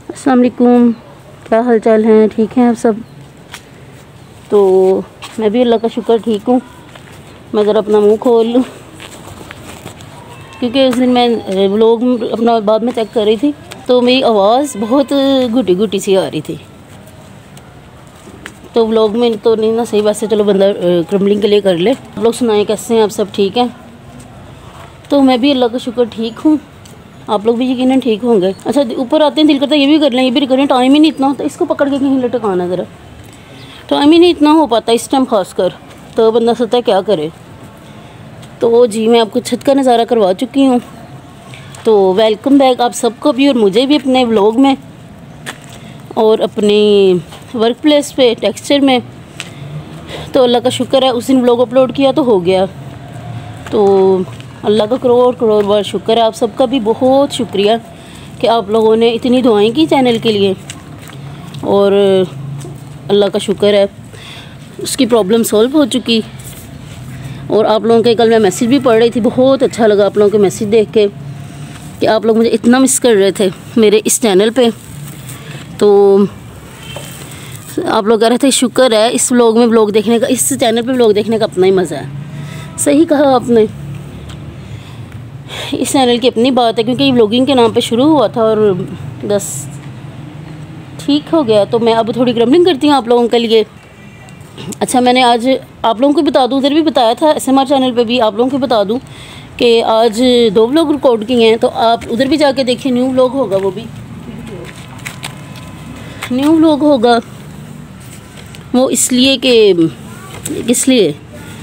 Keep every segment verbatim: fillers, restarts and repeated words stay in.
अस्सलाम वालेकुम, क्या हाल चाल हैं? ठीक हैं आप सब? तो मैं भी अल्लाह का शुक्र ठीक हूँ। मैं ज़रा अपना मुंह खोल लूँ क्योंकि उस दिन मैं व्लॉग अपना बाद में चेक कर रही थी तो मेरी आवाज़ बहुत घुटी घुटी सी आ रही थी। तो व्लॉग में तो नहीं ना सही, वैसे चलो बंदा क्रम्बलिंग के लिए कर ले। आप लोग सुनाएं कैसे हैं आप सब? ठीक हैं? तो मैं भी अल्लाह का शुक्र ठीक हूँ, आप लोग भी यकीनन ठीक होंगे। अच्छा, ऊपर आते हैं दिल करता है ये भी कर लें ये भी करें, टाइम ही नहीं इतना होता। इसको पकड़ के कहीं लटकाना ज़रा, टाइम ही नहीं इतना हो पाता इस टाइम खास कर, तो बंदा सोचता है क्या करे। तो जी मैं आपको छत का नज़ारा करवा चुकी हूँ। तो वेलकम बैक आप सबको भी और मुझे भी अपने व्लॉग में और अपनी वर्क प्लेस पे टेक्सचर में। तो अल्लाह का शुक्र है उस दिन व्लॉग अपलोड किया तो हो गया। तो अल्लाह का करोड़ करोड़ बार शुक्र है, आप सबका भी बहुत शुक्रिया कि आप लोगों ने इतनी दुआएं की चैनल के लिए। और अल्लाह का शुक्र है उसकी प्रॉब्लम सॉल्व हो चुकी। और आप लोगों के कल मैं मैसेज भी पढ़ रही थी, बहुत अच्छा लगा आप लोगों के मैसेज देख के कि आप लोग मुझे इतना मिस कर रहे थे मेरे इस चैनल पे। तो आप लोग कह रहे थे शुक्र है इस व्लॉग में व्लॉग देखने का, इस चैनल पे व्लॉग देखने का अपना ही मज़ा है। सही कहा आपने, इस चैनल की अपनी बात है क्योंकि ये व्लॉगिंग के नाम पे शुरू हुआ था और बस ठीक हो गया। तो मैं अब थोड़ी क्रम्बलिंग करती हूँ आप लोगों के लिए। अच्छा, मैंने आज आप लोगों को बता दूँ, उधर भी बताया था एस एम आर चैनल पे भी आप लोगों को बता दूँ कि आज दो व्लॉग रिकॉर्ड किए हैं। तो आप उधर भी जाके देखिए, न्यू व्लॉग होगा, वो भी न्यू व्लॉग होगा। वो इसलिए कि इसलिए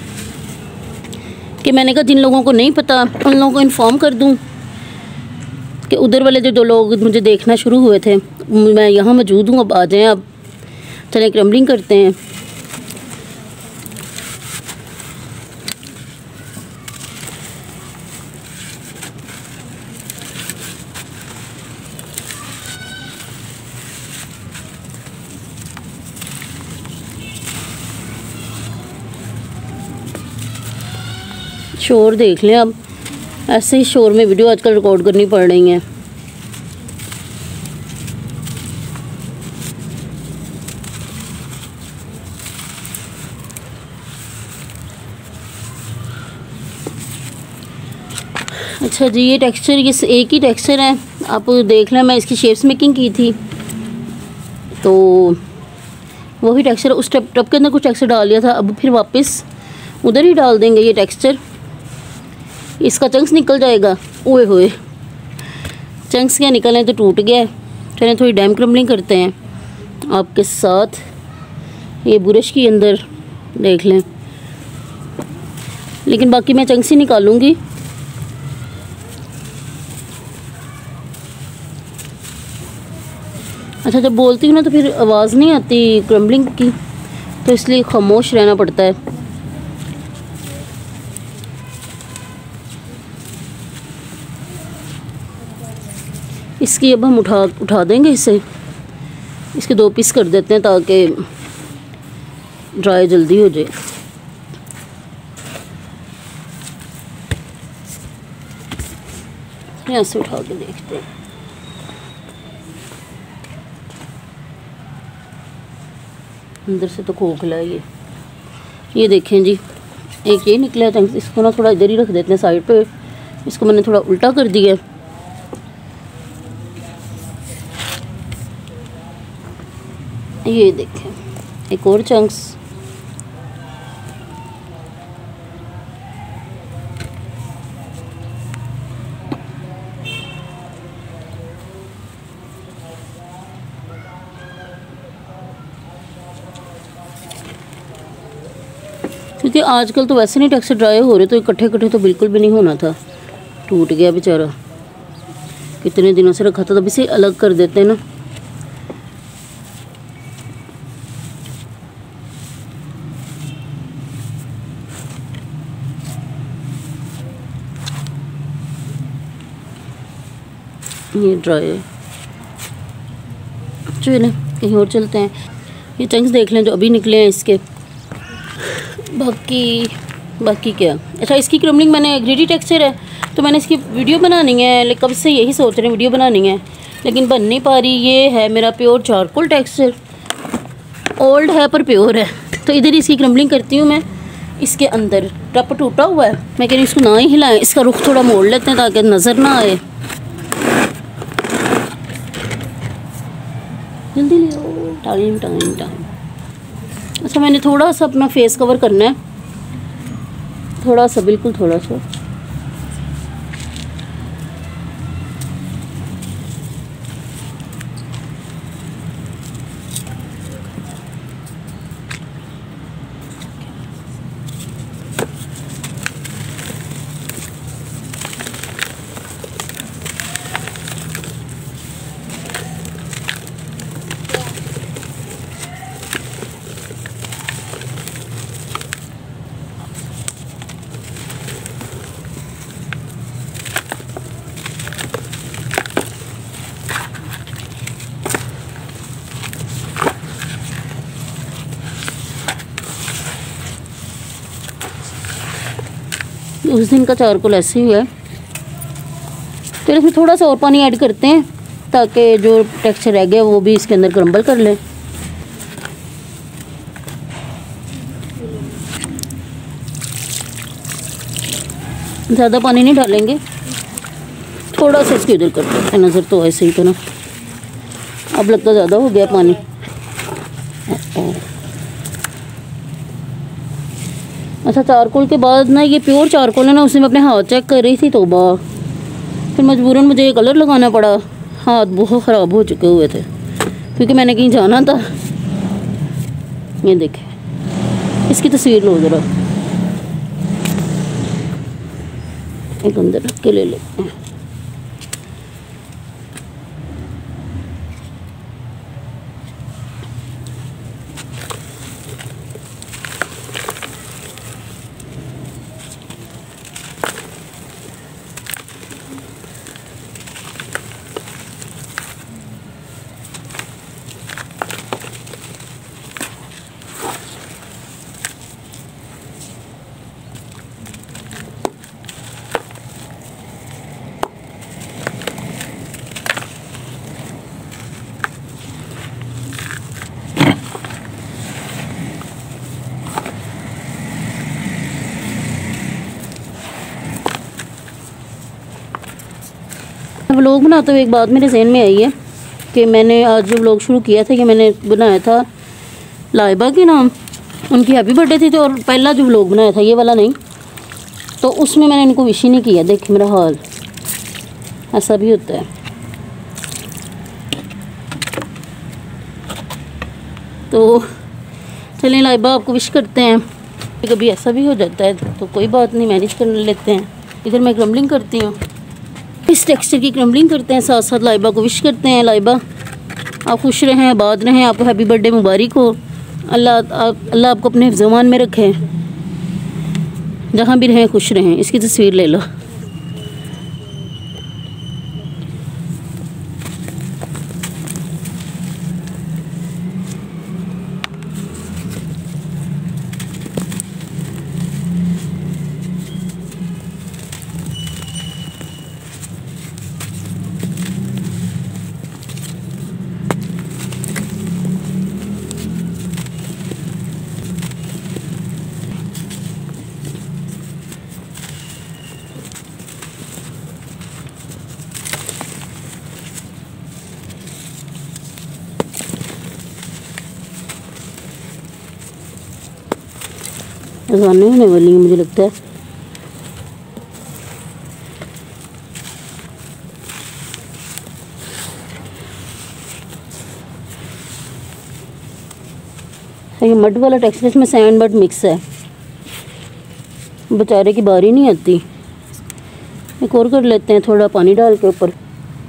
कि मैंने कहा जिन लोगों को नहीं पता उन लोगों को इन्फॉर्म कर दूं कि उधर वाले जो दो लोग मुझे देखना शुरू हुए थे मैं यहाँ मौजूद हूँ, अब आ जाएं, अब चलें क्रम्बलिंग करते हैं। शोर देख लें, अब ऐसे ही शोर में वीडियो आजकल रिकॉर्ड करनी पड़ रही है। अच्छा जी, ये टेक्सचर ये एक ही टेक्सचर है, आप देख लें। मैं इसकी शेप्स मेकिंग की थी तो वही टेक्सचर उस टप टप के अंदर कुछ टेक्सचर डाल दिया था, अब फिर वापस उधर ही डाल देंगे ये टेक्सचर। इसका चंक्स निकल जाएगा। ओए होए, चंक्स क्या निकले तो टूट गया। चलें थोड़ी डैम क्रम्बलिंग करते हैं आपके साथ। ये बुरश के अंदर देख लें, लेकिन बाकी मैं चंक्स ही निकालूंगी। अच्छा, जब बोलती हूँ ना तो फिर आवाज़ नहीं आती क्रम्बलिंग की, तो इसलिए खामोश रहना पड़ता है। इसकी अब हम उठा उठा देंगे इसे, इसके दो पीस कर देते हैं ताकि ड्राई जल्दी हो जाए। यहाँ से उठा के देखते हैं। अंदर से तो खोखला है ये ये देखें जी, एक ये निकला है। इसको ना थोड़ा इधर ही रख देते हैं साइड पे। इसको मैंने थोड़ा उल्टा कर दिया। ये देखें एक और चंक्स। क्योंकि आजकल तो वैसे नहीं टेक्सचर ड्राई हो रहे, तो इकट्ठे इकट्ठे तो बिल्कुल भी नहीं होना था। टूट गया बेचारा, कितने दिनों से रखा था। तभी से अलग कर देते हैं ना। ये ड्राई है, चलें कहीं और चलते हैं। ये चंक्स देख लें जो अभी निकले हैं इसके। बाकी बाकी क्या, अच्छा इसकी क्रम्बलिंग मैंने ग्रिडी टेक्सचर है तो मैंने इसकी वीडियो बनानी है, कब से यही सोच रहे हैं वीडियो बनानी है। लेकिन बन नहीं पा रही। ये है मेरा प्योर चारकोल टेक्सचर, ओल्ड है पर प्योर है। तो इधर इसकी क्रम्बलिंग करती हूँ मैं। इसके अंदर टप टूटा हुआ है, मैं कह रही हूँ इसको ना ही हिलाएं, इसका रुख थोड़ा मोड़ लेते हैं ताकि नज़र ना आए। जल्दी ले आओ, टाइम टाइम टाइम। अच्छा, मैंने थोड़ा सा अपना फेस कवर करना है, थोड़ा सा, बिल्कुल थोड़ा सा। उस दिन का चारकोल ऐसे ही है। तो इसमें थोड़ा सा और पानी ऐड करते हैं ताकि जो टेक्सचर रह गया वो भी इसके अंदर क्रम्बल कर ले। ज़्यादा पानी नहीं डालेंगे, थोड़ा सा इसके इधर कर देते हैं। नज़र तो ऐसे ही तो ना, अब लगता ज़्यादा हो गया पानी। अच्छा, चारकोल के बाद ना, ये प्योर चारकोल है ना, उसमें मैं अपने हाथ चेक कर रही थी, तौबा, फिर मजबूरन मुझे ये कलर लगाना पड़ा। हाथ बहुत ख़राब हो चुके हुए थे क्योंकि मैंने कहीं जाना था। ये देखें, इसकी तस्वीर लो ज़रा, एक अंदर रख के ले लेते हैं। व्लॉग बनाते हुए एक बात मेरे जहन में आई है कि मैंने आज जो व्लॉग शुरू किया था, कि मैंने बनाया था लाइबा के नाम, उनकी हैप्पी बर्थडे थी। तो और पहला जो व्लॉग बनाया था, ये वाला नहीं, तो उसमें मैंने इनको विश ही नहीं किया। देख मेरा हाल, ऐसा भी होता है। तो चलें लाइबा, आपको विश करते हैं। कभी ऐसा भी हो जाता है तो कोई बात नहीं, मैनेज कर लेते हैं। इधर मैं क्रम्बलिंग करती हूँ, इस टेक्सचर की क्रम्बलिंग करते हैं, साथ साथ लाइबा को विश करते हैं। लाइबा, आप खुश रहें, आबाद रहें, आपको हैप्पी बर्थडे मुबारक हो। अल्लाह आप, अल्लाह आपको अपने ज़मान में रखे, जहाँ भी रहें खुश रहें। इसकी तस्वीर ले लो। अजान होने वाली है मुझे लगता है। ये मड वाला टेक्सचर, इसमें सैंड मड मिक्स है, बेचारे की बारी नहीं आती। एक और कर लेते हैं थोड़ा पानी डाल के ऊपर।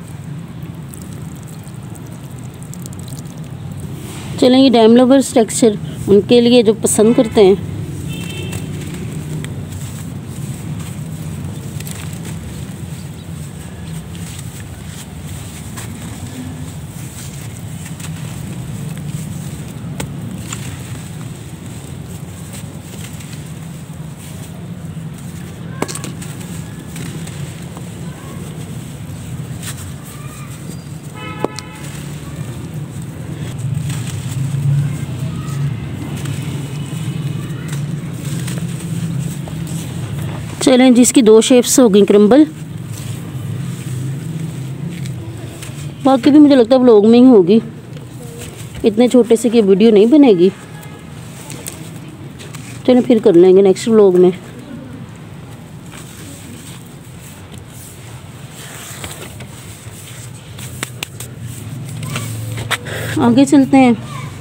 चलें, ये डैम लवर्स टेक्सचर उनके लिए जो पसंद करते हैं। चलें जी, इसकी दो शेप्स हो गई क्रम्बल। बाकी भी मुझे लगता है व्लॉग में ही होगी, इतने छोटे से की वीडियो नहीं बनेगी। चलें फिर कर लेंगे नेक्स्ट व्लॉग में। आगे चलते हैं।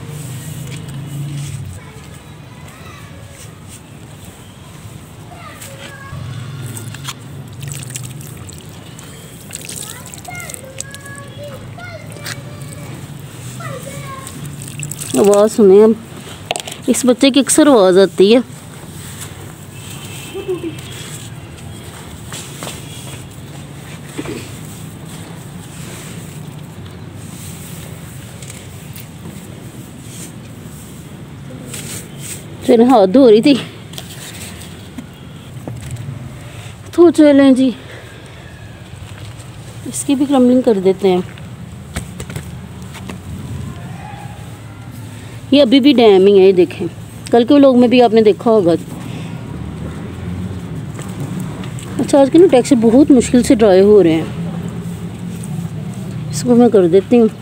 आवाज़ सुने हम, इस बच्चे की अक्सर आवाज़ आती है। फिर हाथ धो रही थी तो चलें जी, इसकी भी क्रम्बलिंग कर देते हैं। ये अभी भी डैमिंग है, ये देखें, कल के व्लॉग में भी आपने देखा होगा। अच्छा, आज के ना टेक्सचर बहुत मुश्किल से ड्राई हो रहे हैं। इसको मैं कर देती हूँ।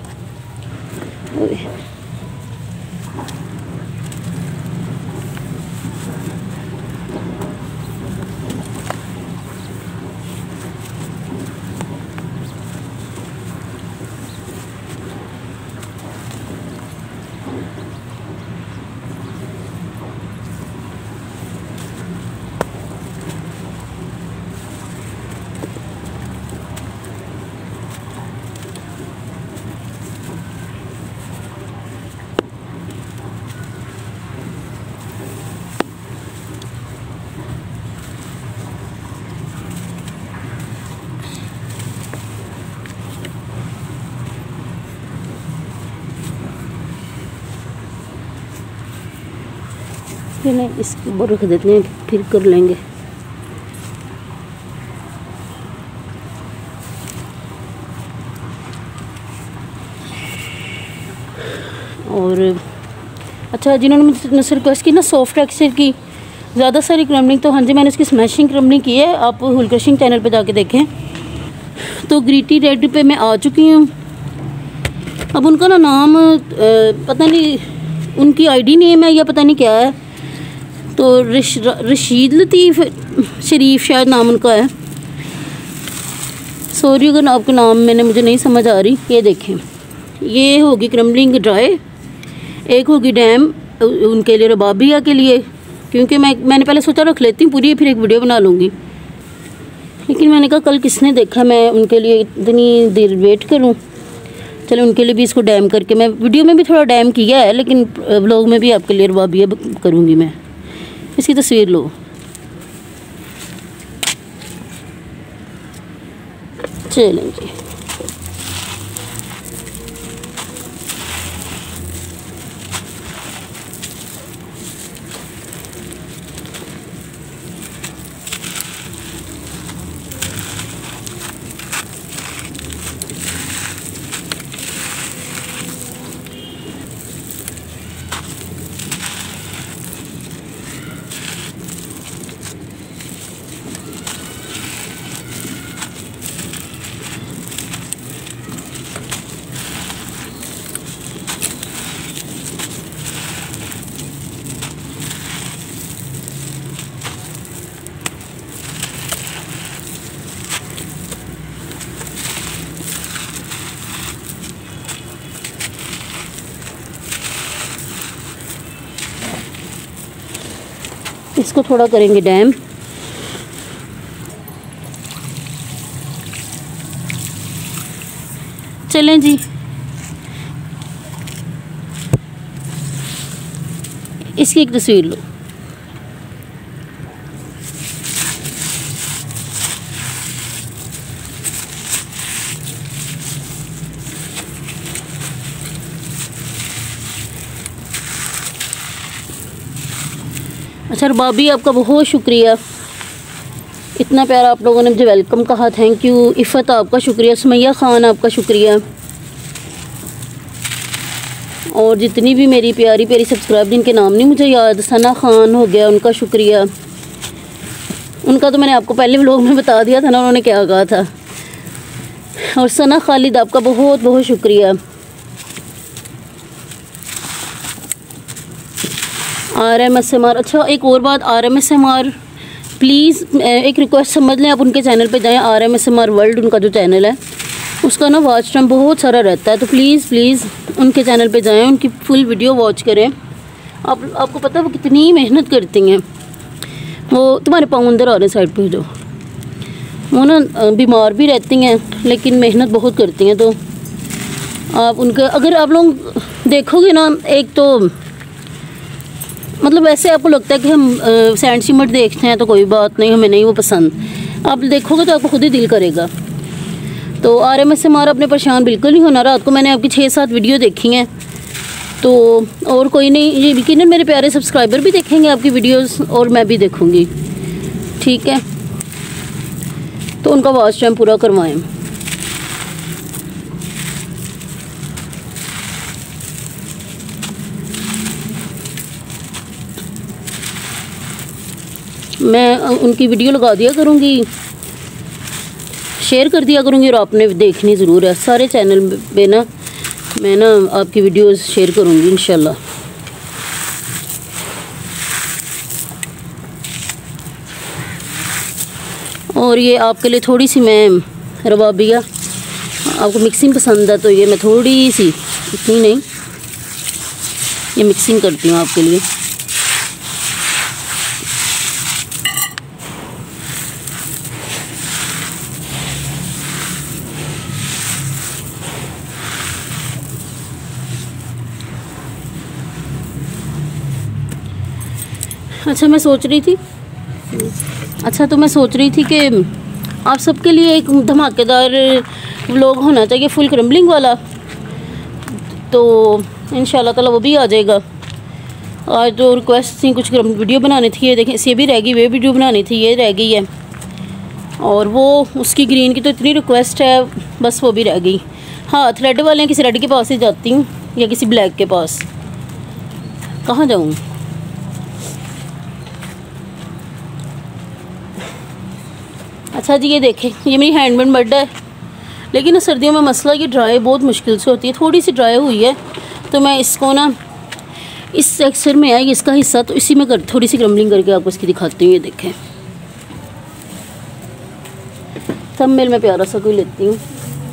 नहीं, इसके ऊपर रख देते हैं, फिर कर लेंगे। और अच्छा, जिन्होंने मुझसे रिक्वेस्ट की ना सॉफ्ट टेक्सचर की ज़्यादा सारी क्रम्बलिंग, तो हाँ जी मैंने उसकी स्मैशिंग क्रम्बलिंग की है, आप हुल क्रशिंग चैनल पे जाके देखें। तो ग्रीटी रेड पे मैं आ चुकी हूँ। अब उनका ना नाम आ, पता नहीं उनकी आईडी नेम है या पता नहीं क्या है, तो रश, रशीद लतीफ़ शरीफ शायद नाम उनका है। सॉरी अगर आपका नाम मैंने मुझे नहीं समझ आ रही। ये देखें, ये होगी क्रम्बलिंग ड्राई, एक होगी डैम उनके लिए, रबाबिया के लिए, क्योंकि मैं मैंने पहले सोचा रख लेती हूँ पूरी, फिर एक वीडियो बना लूँगी, लेकिन मैंने कहा कल किसने देखा मैं उनके लिए इतनी देर वेट करूँ। चलो उनके लिए भी इसको डैम करके, मैं वीडियो में भी थोड़ा डैम किया है, लेकिन व्लॉग में भी आपके लिए रबाबिया करूँगी मैं। इसकी तस्वीर लो। चलें जी, इसको थोड़ा करेंगे डैम। चलें जी, इसकी एक तस्वीर लो। अच्छा रबाबी, आपका बहुत शुक्रिया, इतना प्यारा आप लोगों ने मुझे वेलकम कहा, थैंक यू। इफ़त आपका शुक्रिया, सुमैया ख़ान आपका शुक्रिया, और जितनी भी मेरी प्यारी प्यारी सब्सक्राइब जिनके नाम नहीं मुझे याद, सना खान हो गया, उनका शुक्रिया। उनका का तो मैंने आपको पहले व्लॉग में बता दिया था ना उन्होंने क्या कहा था। और सना खालिद आपका बहुत बहुत शुक्रिया। R M S M R, अच्छा एक और बात, R M S M R please एक रिक्वेस्ट समझ लें, आप उनके चैनल पे जाएं, R M S M R world उनका जो चैनल है उसका ना वॉच टाइम बहुत सारा रहता है, तो प्लीज़ प्लीज़ उनके चैनल पे जाएं, उनकी फुल वीडियो वॉच करें। आप आपको पता है वो कितनी मेहनत करती हैं। वो तुम्हारे पाँव अंदर आ रहे साइड पे जो, वो ना बीमार भी रहती हैं लेकिन मेहनत बहुत करती हैं। तो आप उनका अगर आप लोग देखोगे ना, एक तो मतलब ऐसे आपको लगता है कि हम सैंड सिमट देखते हैं तो कोई बात नहीं, हमें नहीं वो पसंद, आप देखोगे तो आपको खुद ही दिल करेगा। तो R M S M R अपने परेशान बिल्कुल नहीं होना। रात को मैंने आपकी छः सात वीडियो देखी हैं, तो और कोई नहीं, ये यकीनन मेरे प्यारे सब्सक्राइबर भी देखेंगे आपकी वीडियोस और मैं भी देखूँगी, ठीक है। तो उनका वॉच टाइम पूरा करवाएं। मैं उनकी वीडियो लगा दिया करूँगी, शेयर कर दिया करूँगी और आपने देखनी ज़रूर है। सारे चैनल पे ना मैं ना आपकी वीडियोस शेयर करूँगी इंशाल्लाह। और ये आपके लिए थोड़ी सी मैं रबाबिया, आपको मिक्सिंग पसंद है तो ये मैं थोड़ी सी, इतनी नहीं, ये मिक्सिंग करती हूँ आपके लिए। अच्छा मैं सोच रही थी अच्छा तो मैं सोच रही थी कि आप सबके लिए एक धमाकेदार व्लॉग होना चाहिए फुल क्रम्बलिंग वाला, तो इंशाल्लाह ताला वो भी आ जाएगा। आज जो रिक्वेस्ट थी कुछ वीडियो बनानी थी, ये देखें ये भी रह गई, वे वीडियो बनानी थी ये रह गई है, और वो उसकी ग्रीन की तो इतनी रिक्वेस्ट है बस वो भी रह गई। हाँ थ्रेड वाले किसी रेड के पास ही जाती हूँ या किसी ब्लैक के पास, कहाँ जाऊँ। अच्छा जी ये देखें, ये मेरी हैंडमेड मड है, लेकिन सर्दियों में मसला ये ड्राई बहुत मुश्किल से होती है, थोड़ी सी ड्राई हुई है तो मैं इसको ना इस सेक्शन में है इसका हिस्सा, तो इसी में कर थोड़ी सी क्रम्बलिंग करके आपको इसकी दिखाती हूँ। ये देखें थंबनेल में प्यारा सा कोई लेती हूँ।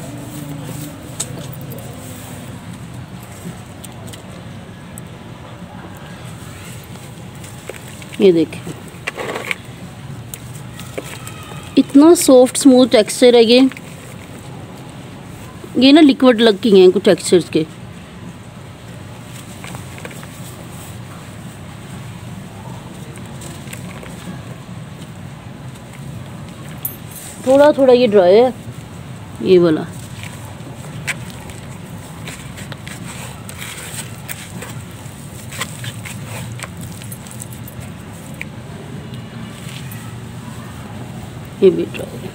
ये देखें इतना सॉफ्ट स्मूथ टेक्सचर है ये ये ना लिक्विड लग की हैं कुछ टेक्सचर्स के। थोड़ा थोड़ा ये ड्राई है ये वाला, ये भी ड्राई है।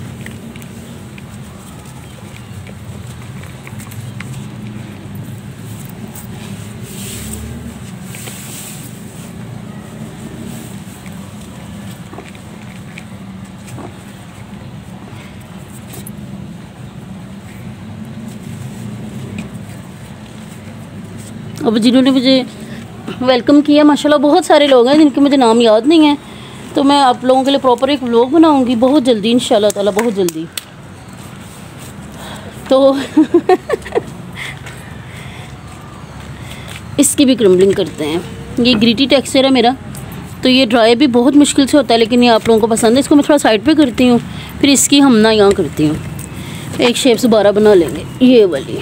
अब जिन्होंने मुझे वेलकम किया माशाल्लाह बहुत सारे लोग हैं जिनके मुझे नाम याद नहीं है, तो मैं आप लोगों के लिए प्रॉपर एक व्लॉग बनाऊंगी बहुत जल्दी इंशाल्लाह ताला, बहुत जल्दी। तो इसकी भी क्रम्बलिंग करते हैं। ये ग्रीटी टेक्सचर है मेरा, तो ये ड्राई भी बहुत मुश्किल से होता है लेकिन ये आप लोगों को पसंद है। इसको मैं थोड़ा साइड पे करती हूँ, फिर इसकी हम ना यहाँ करती हूँ, एक शेप दोबारा बना लेंगे। ये वाली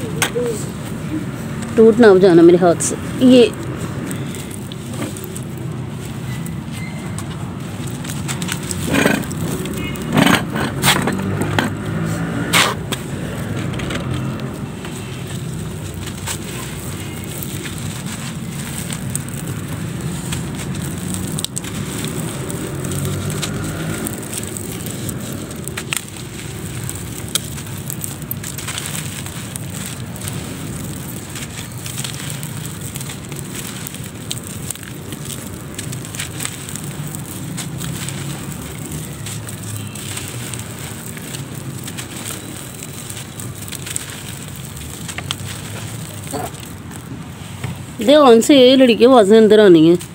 टूट ना जाना मेरे हाथ से। ये ध्यान से, लड़की आवाज़ें अंदर आनी है।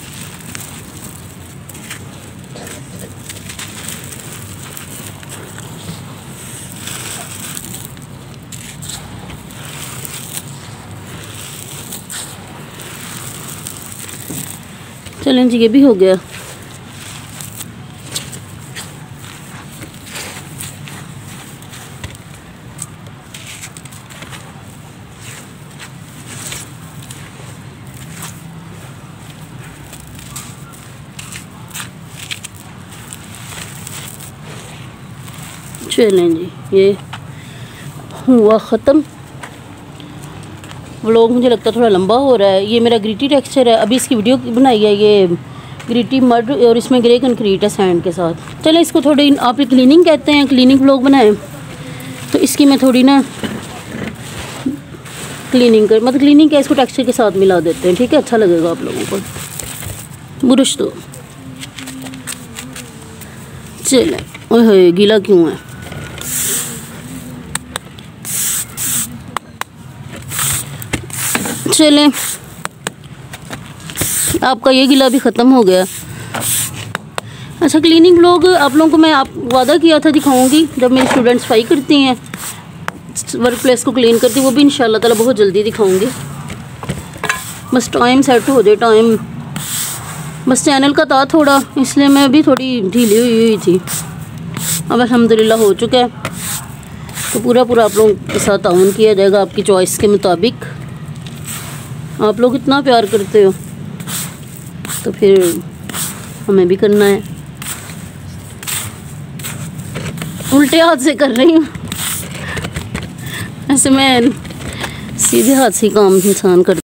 चलें जी, ये भी हो गया। चलें जी, ये हुआ ख़त्म। व्लॉग मुझे लगता है थोड़ा लंबा हो रहा है। ये मेरा ग्रीटी टेक्सचर है, अभी इसकी वीडियो बनाई है। ये ग्रीटी मड और इसमें ग्रे कंक्रीट है सैंड के साथ। चलें, इसको थोड़ी आप क्लीनिंग कहते हैं, क्लीनिंग व्लॉग बनाएं तो इसकी मैं थोड़ी ना क्लीनिंग कर मतलब क्लीनिंग क्या, इसको टेक्सचर के साथ मिला देते हैं, ठीक है? अच्छा लगेगा आप लोगों को। बुरश दो। चलें, ओए गीला क्यों है? चलें, आपका ये गिला भी ख़त्म हो गया। अच्छा, क्लीनिंग व्लॉग आप लोगों को मैं आप वादा किया था दिखाऊंगी जब मेरी स्टूडेंट्स सफाई करती हैं, वर्क प्लेस को क्लीन करती, वो भी इंशाल्लाह ताला बहुत जल्दी दिखाऊंगी। बस टाइम सेट हो जाए, टाइम बस चैनल का था थोड़ा, इसलिए मैं भी थोड़ी ढीली हुई हुई थी। अब अल्हम्दुलिल्लाह हो चुका है, तो पूरा पूरा आप लोगों के साथ ताउन किया जाएगा आपकी चॉइस के मुताबिक। आप लोग इतना प्यार करते हो तो फिर हमें भी करना है। उल्टे हाथ से कर रही हूँ, ऐसे मैं सीधे हाथ से काम इंसान कर